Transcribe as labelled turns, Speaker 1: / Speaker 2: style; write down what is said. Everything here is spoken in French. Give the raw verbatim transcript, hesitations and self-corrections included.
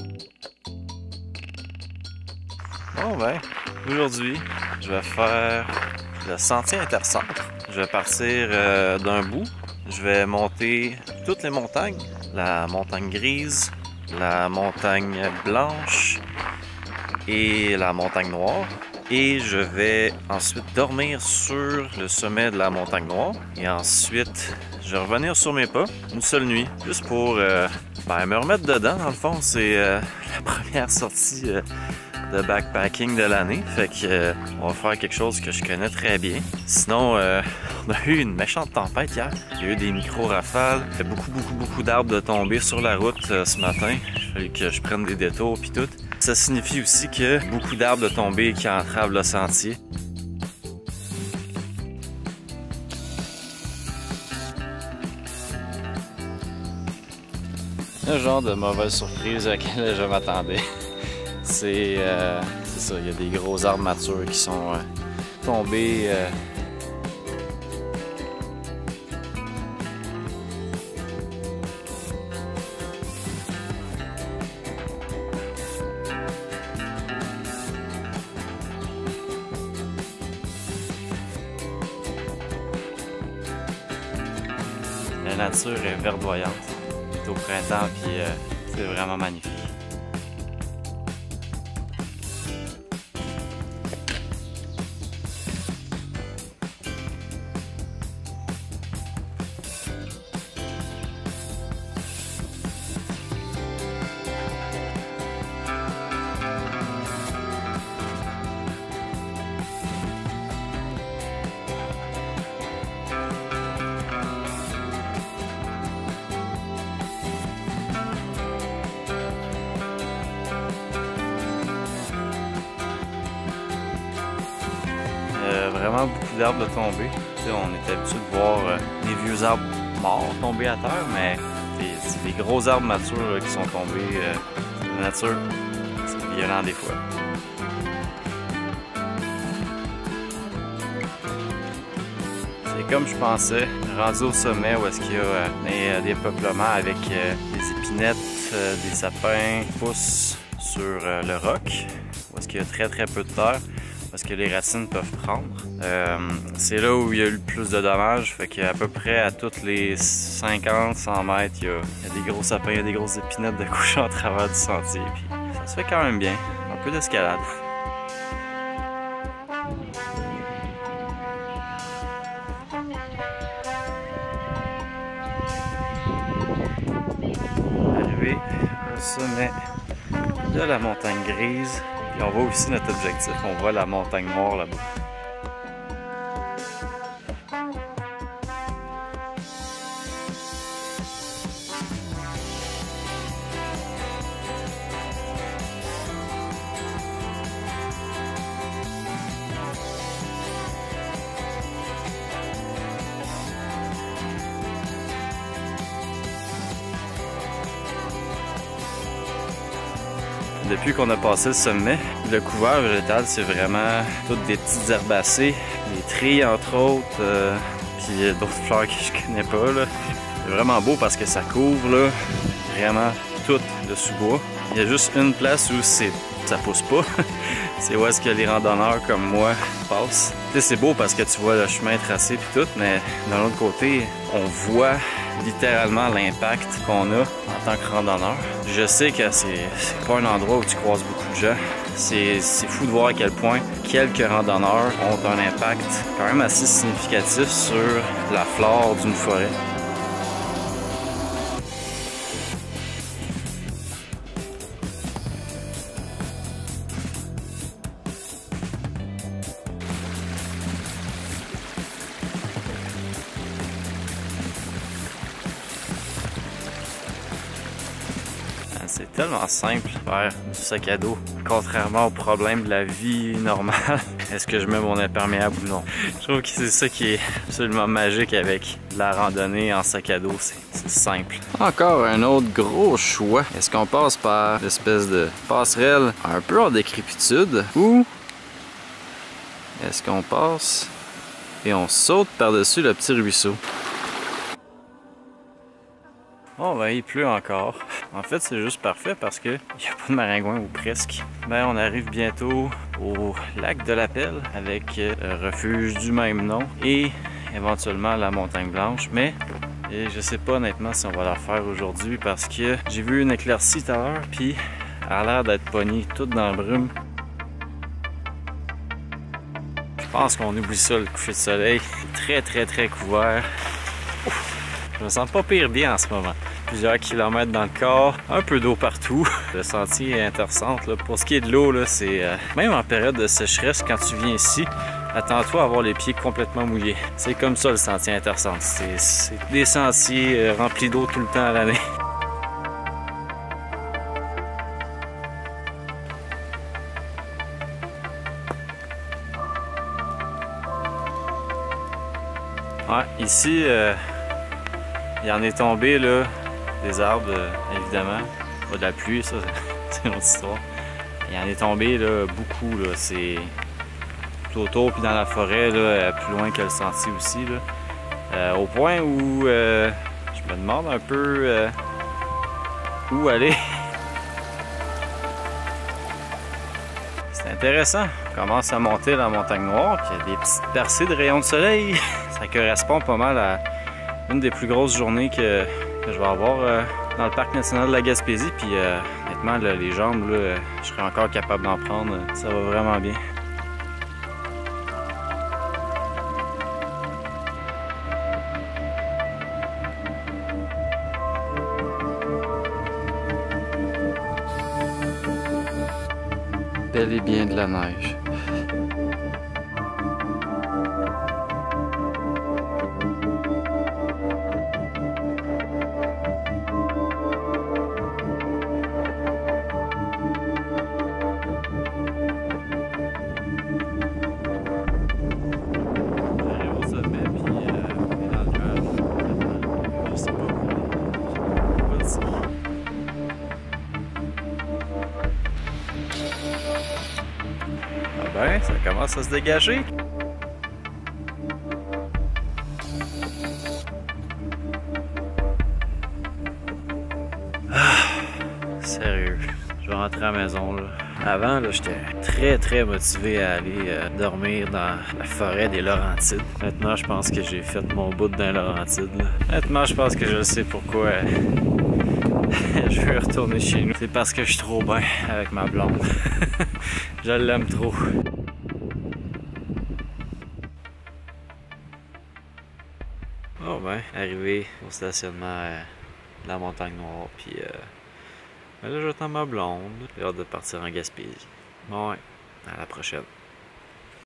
Speaker 1: Bon ben, aujourd'hui, je vais faire le sentier intercentre. Je vais partir euh, d'un bout. Je vais monter toutes les montagnes. La montagne grise, la montagne blanche et la montagne noire. Et je vais ensuite dormir sur le sommet de la montagne noire. Et ensuite, je vais revenir sur mes pas une seule nuit, juste pour euh, ben, me remettre dedans. Dans le fond, c'est euh, la première sortie euh, de backpacking de l'année. Fait que euh, on va faire quelque chose que je connais très bien. Sinon, euh, on a eu une méchante tempête hier. Il y a eu des micro-rafales. Il y a beaucoup, beaucoup, beaucoup d'arbres de tomber sur la route euh, ce matin. Il fallait que je prenne des détours puis tout. Ça signifie aussi que beaucoup d'arbres de tomber qui entravent le sentier. Un genre de mauvaise surprise à laquelle je m'attendais. C'est euh, ça, il y a des gros arbres matures qui sont euh, tombés. Euh... La nature est verdoyante. C'est au printemps, puis euh, c'est vraiment magnifique. Euh, vraiment beaucoup d'arbres de tomber. T'sais, on était habitué de voir euh, des vieux arbres morts tomber à terre, mais c'est des gros arbres matures là, qui sont tombés. Euh, la nature, c'est violent des fois. C'est comme je pensais, rendu au sommet où est-ce qu'il y a euh, des, des peuplements avec euh, des épinettes, euh, des sapins qui poussent sur euh, le roc, où est-ce qu'il y a très très peu de terre. Parce que les racines peuvent prendre. Euh, c'est là où il y a eu le plus de dommages, fait qu'à peu près à toutes les cinquante à cent mètres, il y, a, il y a des gros sapins, il y a des grosses épinettes de coucher en travers du sentier, puis ça se fait quand même bien. Un peu d'escalade. Arrivé au sommet de la montagne grise. Et on voit aussi notre objectif, on voit la montagne noire là-bas. Depuis qu'on a passé le sommet, le couvert végétal, c'est vraiment toutes des petites herbacées, des trilles entre autres, euh, puis d'autres fleurs que je connais pas. Là. C'est vraiment beau parce que ça couvre là, vraiment tout le sous-bois. Il y a juste une place où c'est, ça pousse pas. C'est où est-ce que les randonneurs comme moi passent. C'est beau parce que tu vois le chemin tracé puis tout, mais d'un autre côté, on voit littéralement l'impact qu'on a en tant que randonneur. Je sais que c'est pas un endroit où tu croises beaucoup de gens. C'est fou de voir à quel point quelques randonneurs ont un impact quand même assez significatif sur la flore d'une forêt. C'est tellement simple faire du sac à dos, contrairement au problème de la vie normale. Est-ce que je mets mon imperméable ou non? Je trouve que c'est ça qui est absolument magique avec la randonnée en sac à dos, c'est simple. Encore un autre gros choix. Est-ce qu'on passe par l'espèce de passerelle un peu en décrépitude ou est-ce qu'on passe et on saute par-dessus le petit ruisseau? Bon, ben il pleut encore. En fait, c'est juste parfait parce que il n'y a pas de maringouin ou presque. Ben, on arrive bientôt au lac de la Pelle avec le refuge du même nom et éventuellement la Montagne Blanche. Mais et je sais pas honnêtement si on va la faire aujourd'hui parce que j'ai vu une éclaircie tout à l'heure puis elle a l'air d'être pognée toute dans la brume. Je pense qu'on oublie ça le coucher de soleil. Très très très couvert. Ouf. Je me sens pas pire bien en ce moment. Plusieurs kilomètres dans le corps, un peu d'eau partout. Le sentier est intéressant. Là. Pour ce qui est de l'eau, c'est euh, même en période de sécheresse, quand tu viens ici, attends-toi à avoir les pieds complètement mouillés. C'est comme ça le sentier Intercentre. C'est des sentiers euh, remplis d'eau tout le temps à l'année. Ouais, ici, euh, il en est tombé là, des arbres, euh, évidemment. Pas de la pluie, ça, c'est une autre histoire. Il en est tombé là, beaucoup. C'est tout autour, puis dans la forêt, là, plus loin que le sentier aussi. Là. Euh, au point où euh, je me demande un peu euh, où aller. C'est intéressant. On commence à monter la montagne noire, puis il y a des petites percées de rayons de soleil. Ça correspond pas mal à une des plus grosses journées que, que je vais avoir euh, dans le parc national de la Gaspésie. Puis euh, honnêtement, là, les jambes, là, je serais encore capable d'en prendre. Ça va vraiment bien. Bel et bien de la neige. Ben, ça commence à se dégager. Ah, sérieux, je vais rentrer à la maison là. Avant, là, j'étais très très motivé à aller euh, dormir dans la forêt des Laurentides. Maintenant, je pense que j'ai fait mon bout dans les Laurentides. Là. Maintenant, je pense que je sais pourquoi euh, je veux retourner chez nous. C'est parce que je suis trop bien avec ma blonde. Je l'aime trop. Oh ben, arrivé au stationnement euh, de la Montagne Noire, puis euh, ben là j'attends ma blonde. J'ai hâte de partir en Gaspésie. Bon ouais, à la prochaine.